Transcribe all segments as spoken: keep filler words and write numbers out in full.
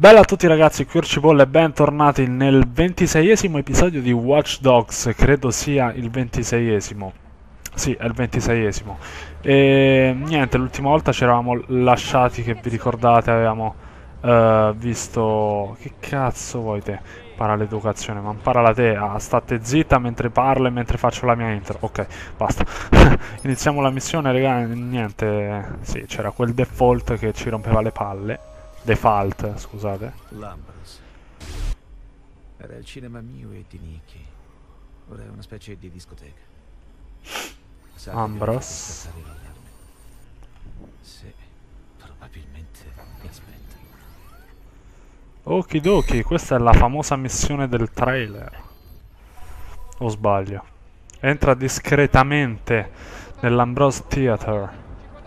Bella a tutti ragazzi, qui Orcipoll e bentornati nel ventiseiesimo episodio di Watch Dogs, credo sia il ventiseiesimo. Sì, è il ventiseiesimo. E niente, l'ultima volta ci eravamo lasciati, che vi ricordate, avevamo uh, visto... Che cazzo vuoi te? Impara l'educazione, ma imparala te, ah, state zitta mentre parlo e mentre faccio la mia intro. Ok, basta. Iniziamo la missione, raga, niente, sì, c'era quel default che ci rompeva le palle. Default, scusate. L'Ambros. Era il cinema mio e di Nicky. Ora è una specie di discoteca. Sa che Ambros. devo scattare l'allarme. Sì, probabilmente mi aspetta. Okidoki, questa è la famosa missione del trailer. O sbaglio? Entra discretamente nell'Ambrose Theater.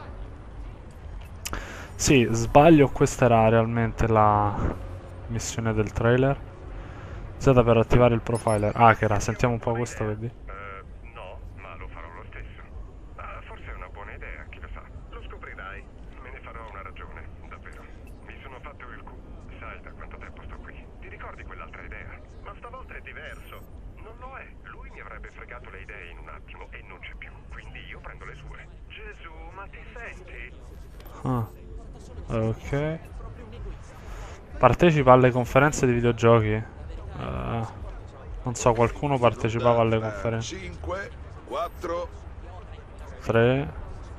Sì, sbaglio, questa era realmente la missione del trailer. Z per attivare il profiler. Hacker, sentiamo un po' questo, vedi? Uh, no, ma lo farò lo stesso. Uh, forse è una buona idea, chi lo sa. Lo scoprirai. Me ne farò una ragione, davvero. Mi sono fatto il cu... Sai da quanto tempo sto qui. Ti ricordi quell'altra idea? Ma stavolta è diverso. Non lo è. Lui mi avrebbe fregato le idee in un attimo e non c'è più. Quindi io prendo le sue. Gesù, ma ti senti? Ah. Ok. Partecipa alle conferenze di videogiochi. Uh, non so, qualcuno partecipava alle conferenze. cinque, quattro. tre.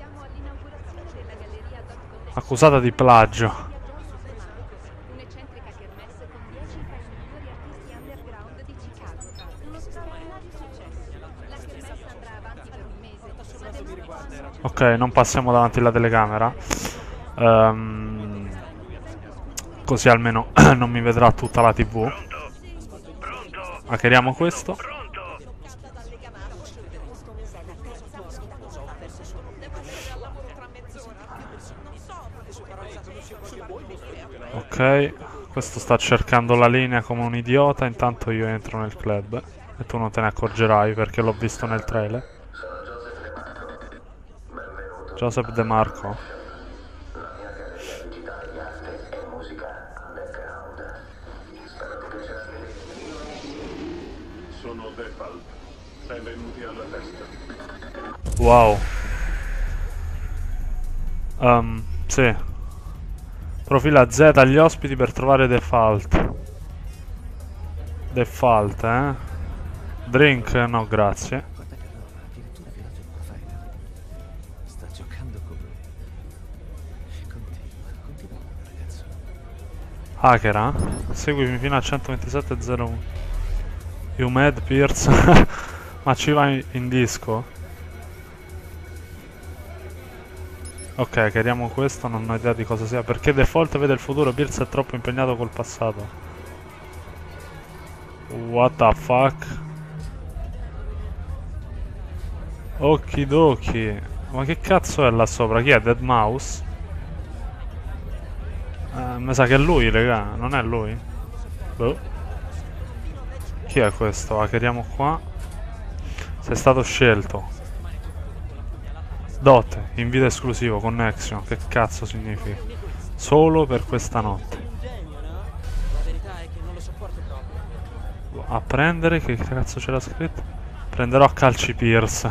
Accusata di plagio. Un'eccentrica kermesse con dieci tra i migliori artisti underground di Chicago. Uno straordinario successo. La kermesse andrà avanti per un mese, ma del nuovo... Ok, non passiamo davanti alla telecamera. Um, così almeno non mi vedrà tutta la tivù. Hackeriamo questo. Ok, questo sta cercando la linea come un idiota. Intanto io entro nel club e tu non te ne accorgerai perché l'ho visto nel trailer. Joseph De Marco. Sono Default. Benvenuti alla festa. Wow. Um, sì. Profila Z agli ospiti per trovare Default. Default, eh? Drink, no grazie. Guarda che allora addirittura violato il profiler. Sta giocando con me. Continua, continua, ragazzo. Hacker, eh? Seguimi fino a centoventisette zero uno. You mad, Pierce? Ma ci vai in disco? Ok, chiariamo questo, non ho idea di cosa sia. Perché Default vede il futuro, Pierce è troppo impegnato col passato. What the fuck? Okidoki. Ma che cazzo è là sopra? Chi è? Dead Mouse? Eh, mi sa che è lui, raga. Non è lui? Boh. Chi è questo? Hackeriamo qua. Sei stato scelto. Dot, invito esclusivo, connection. Che cazzo significa? Solo per questa notte. A prendere, che cazzo c'era scritto? Prenderò a calci Pierce.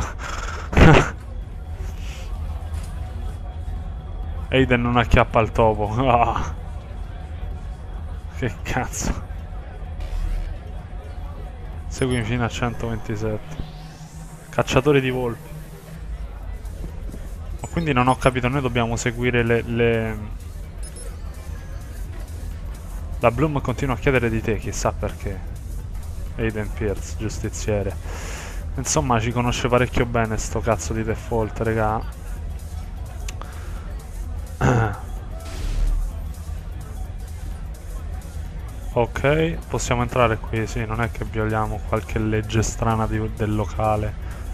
Aiden non acchiappa il topo. Ah. Che cazzo. Seguimi fino a centoventisette. Cacciatori di volpi. Ma quindi non ho capito, noi dobbiamo seguire le... le... La Bloom continua a chiedere di te, chissà perché. Aiden Pierce, giustiziere. Insomma, ci conosce parecchio bene sto cazzo di Default, raga. Ok, possiamo entrare qui, sì, non è che violiamo qualche legge strana di, del locale.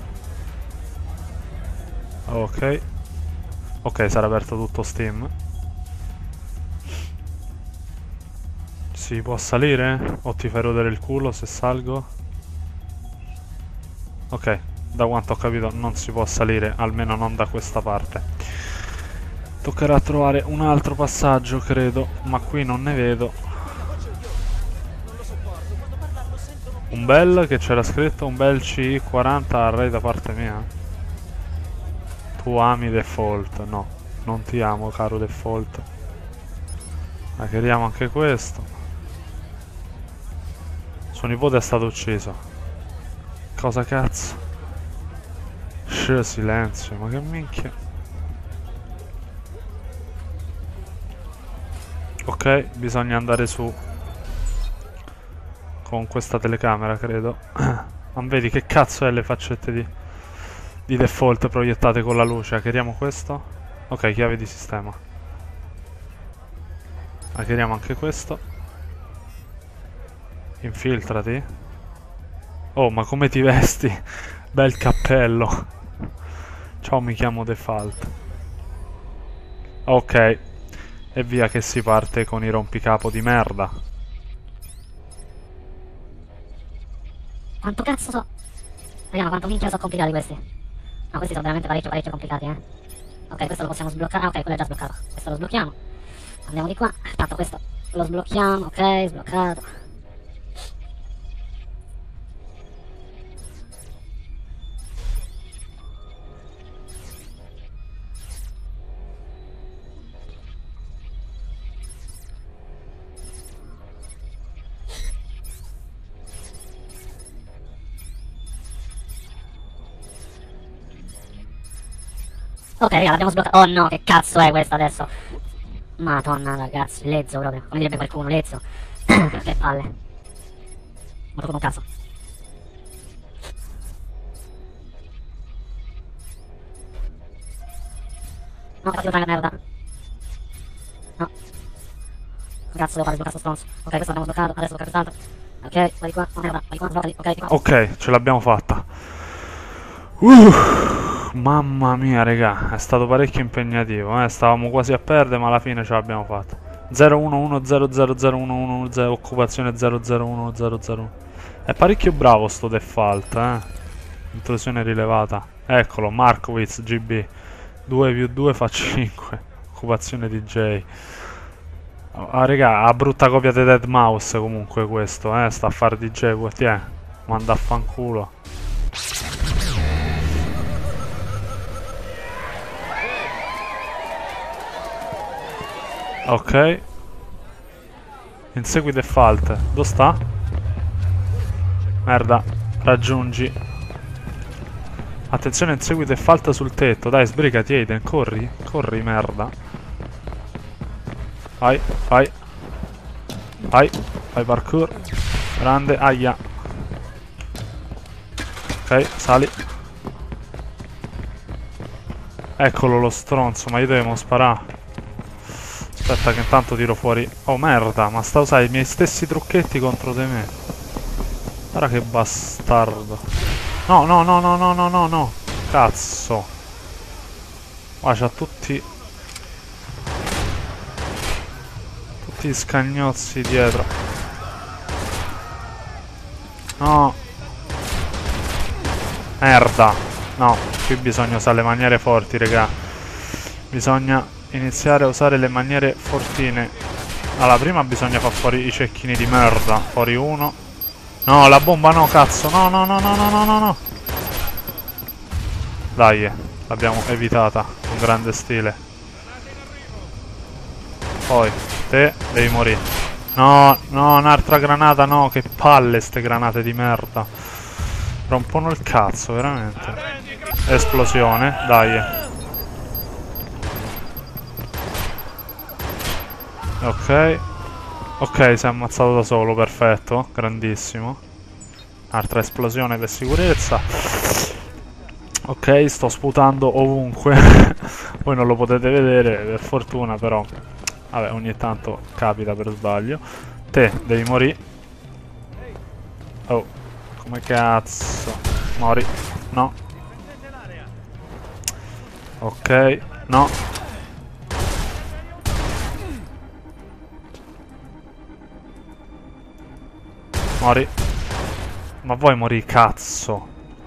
Ok. Ok, sarà aperto tutto Steam. Si può salire? O ti fai rodere il culo se salgo? Ok, da quanto ho capito non si può salire, almeno non da questa parte. Toccherà trovare un altro passaggio, credo, ma qui non ne vedo. Un bel, che c'era scritto, un bel C quaranta array da parte mia. Tu ami Default? No, non ti amo, caro Default. Hackeriamo anche questo. Suo nipote è stato ucciso. Cosa cazzo? Shh, silenzio, ma che minchia. Ok, bisogna andare su con questa telecamera, credo. Non vedi che cazzo è le faccette di, di Default proiettate con la luce? Hackeriamo questo? Ok, chiave di sistema. Hackeriamo anche questo. Infiltrati. Oh, ma come ti vesti? Bel cappello. Ciao, mi chiamo Default. Ok. E via che si parte con i rompicapo di merda. Quanto cazzo so? Vediamo quanto minchia sono complicati questi. No, questi sono veramente parecchio parecchio complicati, eh. Ok, questo lo possiamo sbloccare. Ah, ok, quello è già sbloccato. Questo lo sblocchiamo. Andiamo di qua. Tanto questo lo sblocchiamo. Ok, sbloccato. Ok, raga, l'abbiamo sbloccato. Oh no, che cazzo è questo adesso? Madonna, ragazzi, lezzo proprio. Come direbbe qualcuno, lezzo. Che palle. Morto come un cazzo. No, fatti la merda. No. Cazzo, devo fare sbloccare sto stronzo. Ok, questo l'abbiamo sbloccato, adesso sblocca quest'altro. Ok, vai di qua, oh merda, vai di qua, sbloccati, ok, di qua. Ok, ce l'abbiamo fatta. Uh, mamma mia, raga, è stato parecchio impegnativo, eh. Stavamo quasi a perdere, ma alla fine ce l'abbiamo fatta. zero uno uno zero zero zero uno uno zero, occupazione zero zero uno zero zero. È parecchio bravo sto Default, eh. Intrusione rilevata. Eccolo, Markowitz G B. due più due fa cinque. Occupazione D J. Ah, raga, ha brutta copia di deadmau5 comunque questo, eh. Sta a fare D J, ti è. Manda a fanculo. Ok. Insegui Default. Dove sta? Merda. Raggiungi. Attenzione, insegui Default sul tetto. Dai, sbrigati, Aiden. Corri. Corri, merda. Vai, vai. Vai. Vai, parkour. Grande. Aia. Ok, sali. Eccolo lo stronzo. Ma io devo sparare. Aspetta che intanto tiro fuori. Oh merda, ma sta a usare i miei stessi trucchetti contro di me. Guarda che bastardo. No, no, no, no, no, no, no, no. Cazzo. Guarda, c'ha tutti... Tutti i scagnozzi dietro. No. Merda. No, qui bisogna usare le maniere forti, raga. Bisogna... iniziare a usare le maniere fortine. Allora, prima bisogna far fuori i cecchini di merda. Fuori uno. No, la bomba no, cazzo. No, no, no, no, no, no, no, no. Dai, l'abbiamo evitata con grande stile. Poi, te devi morire. No, no, un'altra granata, no. Che palle ste granate di merda. Rompono il cazzo, veramente. Esplosione, dai. Ok. Ok, si è ammazzato da solo, perfetto. Grandissimo. Altra esplosione per sicurezza. Ok, sto sputando ovunque. Voi non lo potete vedere, per fortuna, però. Vabbè, ogni tanto capita per sbaglio. Te, devi morire. Oh, come cazzo. Mori. No. Ok, no. Mori. Ma vuoi morire, cazzo?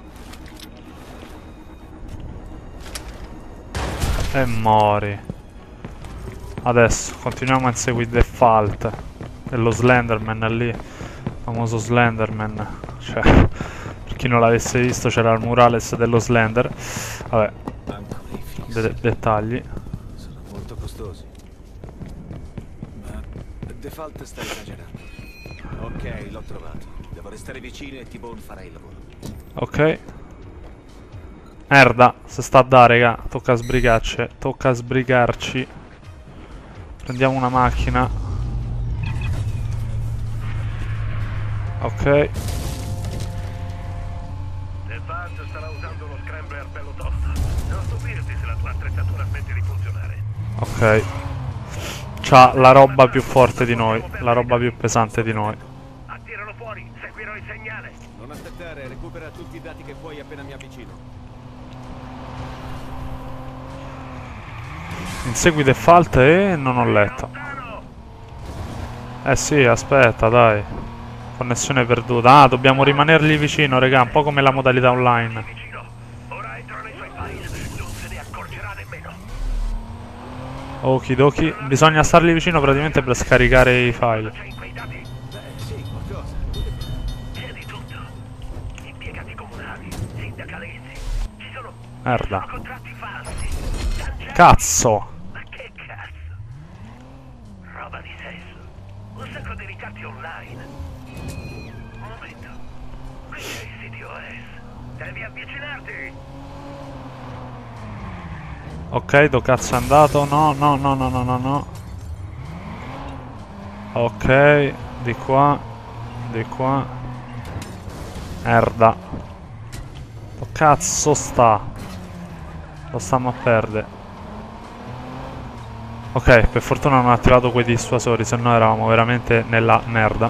E mori. Adesso continuiamo a inseguire Default. E lo Slenderman è lì. Il famoso Slenderman. Cioè, per chi non l'avesse visto c'era il murales dello Slender. Vabbè, Ancora i fix. de dettagli. Sono molto costosi. Ma Default sta esagerando. Ok, l'ho trovato. Devo restare vicino e T-Bone farà il lavoro. Ok. Merda, se sta a dare, raga. Tocca sbrigarci. Tocca sbrigarci. Prendiamo una macchina. Ok. Default starà usando uno scrambler bello tosto. Non stupirti se la tua attrezzatura smette di funzionare. Ok. C'ha la roba più forte di noi. La roba più pesante di noi. Attiralo fuori, seguirò il segnale. Non aspettare, recupera tutti i dati che puoi appena mi avvicino. Insegui default e non ho letto. Eh sì, aspetta, dai. Connessione perduta. Ah, dobbiamo rimanergli vicino, raga. Un po' come la modalità online. Vicino. Ora entro nei suoi file, non se ne accorgerà nemmeno. Okidoki. Bisogna stargli vicino praticamente per scaricare i file. C'è in quei dati? Beh, sì, qualcosa. C'è di tutto. Impiegati comunali, sindacalesi. Ci sono, Merda. ci sono contratti falsi. Cancelli. Cazzo. Ma che cazzo? Roba di sesso. Un sacco di ricatti online. Un momento. Qui c'è il C D O S. Devi avvicinarti. Ok, do cazzo è andato? No, no, no, no, no, no, no. Ok, di qua, di qua. Merda. Do cazzo sta. Lo stiamo a perdere. Ok, per fortuna non ho attivato quei dissuasori, se no eravamo veramente nella merda.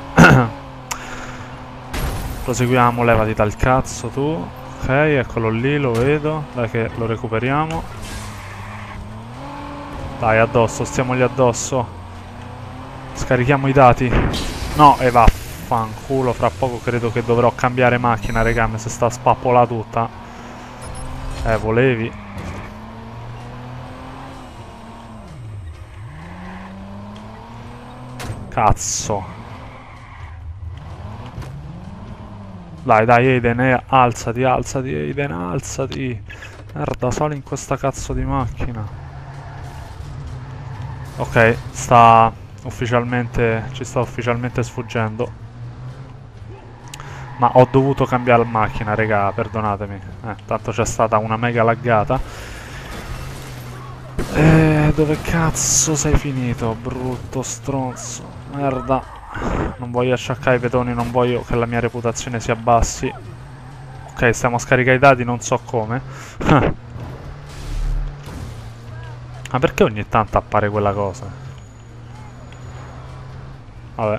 Proseguiamo, levati dal cazzo tu. Ok, eccolo lì, lo vedo. Dai che lo recuperiamo. Dai, addosso, stiamogli addosso. Scarichiamo i dati. No, e vaffanculo, fra poco credo che dovrò cambiare macchina, raga, mi si sta spappola tutta. Eh, volevi? Cazzo. Dai, dai, Aiden, eh, alzati, alzati, Aiden, alzati. Merda, sali in questa cazzo di macchina. Ok, sta ufficialmente, ci sta ufficialmente sfuggendo. Ma ho dovuto cambiare macchina, raga, perdonatemi. Eh, tanto c'è stata una mega laggata. Eh, dove cazzo sei finito, brutto stronzo? Merda. Non voglio acciaccare i pedoni, non voglio che la mia reputazione si abbassi. Ok, stiamo a scaricare i dati, non so come. Ma perché ogni tanto appare quella cosa? Vabbè.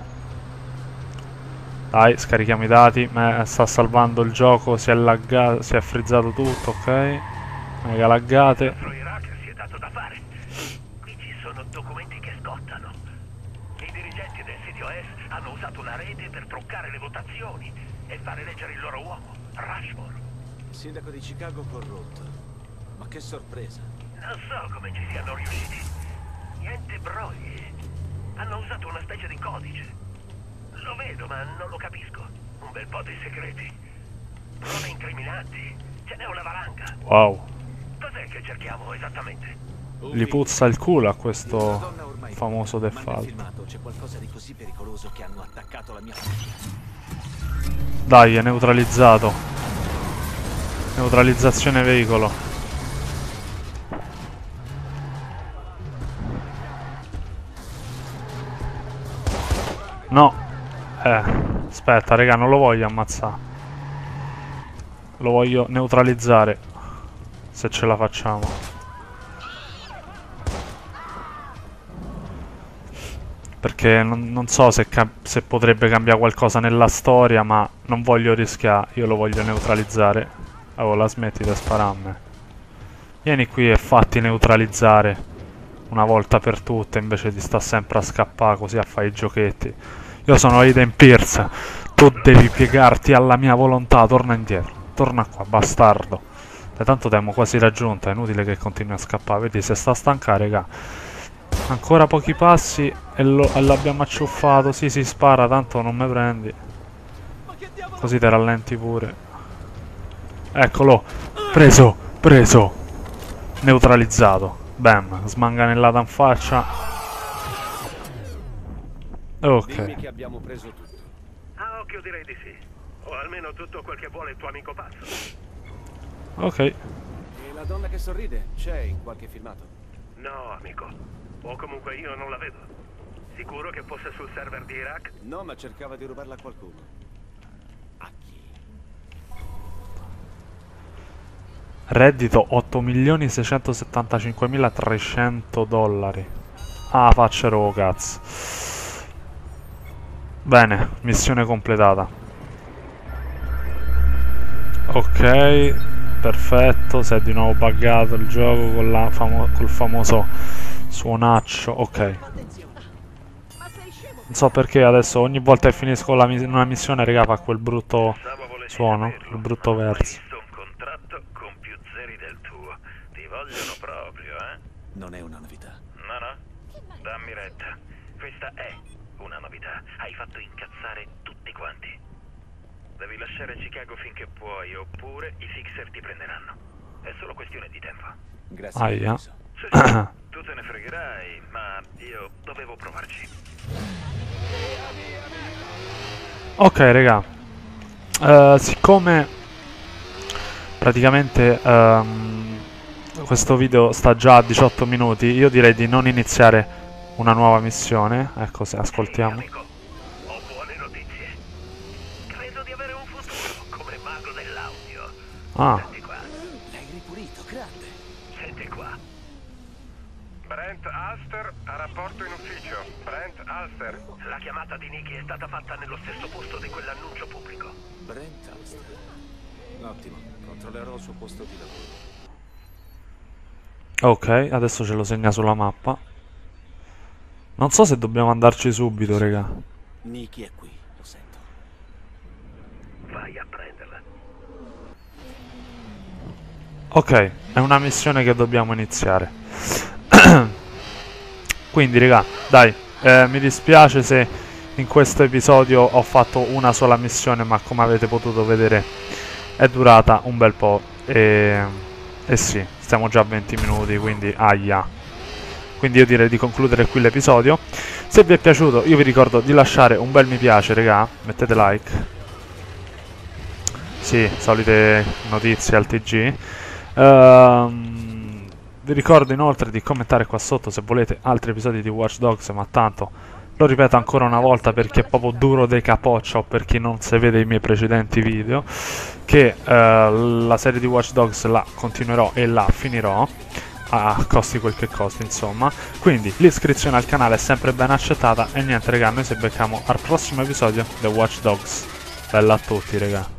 Dai, scarichiamo i dati. Me sta salvando il gioco, si è laggato, si è frizzato tutto, ok. Mega laggate. Il Iraq si è dato da fare. Qui ci sono documenti che scottano. I dirigenti del C D O S hanno usato una rete per truccare le votazioni e fare leggere il loro uomo, Rushmore. Sindaco di Chicago corrotto. Ma che sorpresa. Non so come ci siano riusciti. Niente brogli. Hanno usato una specie di codice. Lo vedo, ma non lo capisco. Un bel po' di segreti. Prove incriminanti. Ce n'è una valanga. Wow. Cos'è che cerchiamo esattamente? Gli puzza il culo a questo famoso Ma nel default. filmato c'è qualcosa di così pericoloso che hanno attaccato la mia famiglia. Dai, è neutralizzato. Neutralizzazione veicolo. No. Eh, aspetta, raga, non lo voglio ammazzare. Lo voglio neutralizzare. Se ce la facciamo. Perché non, non so se, se potrebbe cambiare qualcosa nella storia, ma non voglio rischiare. Io lo voglio neutralizzare. Oh, la smetti di spararmi. Vieni qui e fatti neutralizzare una volta per tutte, invece di sta sempre a scappare così a fare i giochetti. Io sono Aiden Pierce, tu devi piegarti alla mia volontà, torna indietro, torna qua, bastardo. Da tanto temo quasi raggiunta, è inutile che continui a scappare, vedi se sta a stancare, raga. Ancora pochi passi e l'abbiamo acciuffato, sì si spara, tanto non mi prendi. Ma che diavolo Così te rallenti pure. Eccolo. Preso. Preso. Neutralizzato. Bam. Smanganellata in faccia. Dimmi Ok. che abbiamo preso tutto. A occhio direi di sì. O almeno tutto quel che vuole il tuo amico pazzo. Ok. E la donna che sorride c'è in qualche filmato? No, amico. O comunque io non la vedo. Sicuro che fosse sul server di Iraq? No, ma cercava di rubarla a qualcuno. A chi? Reddito otto milioni seicentosettantacinquemilatrecento dollari. Ah, faccero cazzo. Bene, missione completata. Ok, perfetto. Si è di nuovo buggato il gioco con la famo col famoso suonaccio. Ok. Non so perché adesso ogni volta che finisco la mi una missione, raga, fa quel brutto Pensavo volessi suono, saperlo, quel brutto ma ho mai verso. visto un contratto con più zeri del tuo. Ti vogliono proprio, eh? Non è una novità. No, no. Dammi retta. Questa è una novità. Hai fatto incazzare tutti quanti. Devi lasciare Chicago finché puoi, oppure i fixer ti prenderanno. È solo questione di tempo. Grazie. Aia. per l'avviso. Sì, sì, tu te ne fregherai, ma io dovevo provarci. Ok, raga. Eh, siccome praticamente ehm, questo video sta già a diciotto minuti, io direi di non iniziare una nuova missione. Ecco, se ascoltiamo. Ehi, amico, ho buone notizie. Credo di avere un futuro come mago dell'audio. Ah, Senti qua, L'hai ripulito, grande. senti qua. Brent Alster a rapporto in ufficio. Brent Alster. La chiamata di Nicky è stata fatta nello stesso posto di quell'annuncio pubblico. Brent Alster. Ottimo, controllerò il suo posto di lavoro. ok, adesso ce lo segna sulla mappa. Non so se dobbiamo andarci subito, raga. Nicky è qui, lo sento. Vai a prenderla. Ok, è una missione che dobbiamo iniziare. Quindi, raga, dai, eh, mi dispiace se in questo episodio ho fatto una sola missione, ma come avete potuto vedere è durata un bel po'. E, e sì, stiamo già a venti minuti, quindi aia. Quindi io direi di concludere qui l'episodio. Se vi è piaciuto, io vi ricordo di lasciare un bel mi piace, raga. Mettete like. Sì, solite notizie al T G. Ehm... Vi ricordo inoltre di commentare qua sotto se volete altri episodi di Watch Dogs, ma tanto lo ripeto ancora una volta perché è proprio duro de capoccia, o per chi non si vede i miei precedenti video, che eh, la serie di Watch Dogs la continuerò e la finirò, a costi quel che costi, insomma. Quindi l'iscrizione al canale è sempre ben accettata e niente, raga, noi ci becchiamo al prossimo episodio di Watch Dogs. Bella a tutti, raga.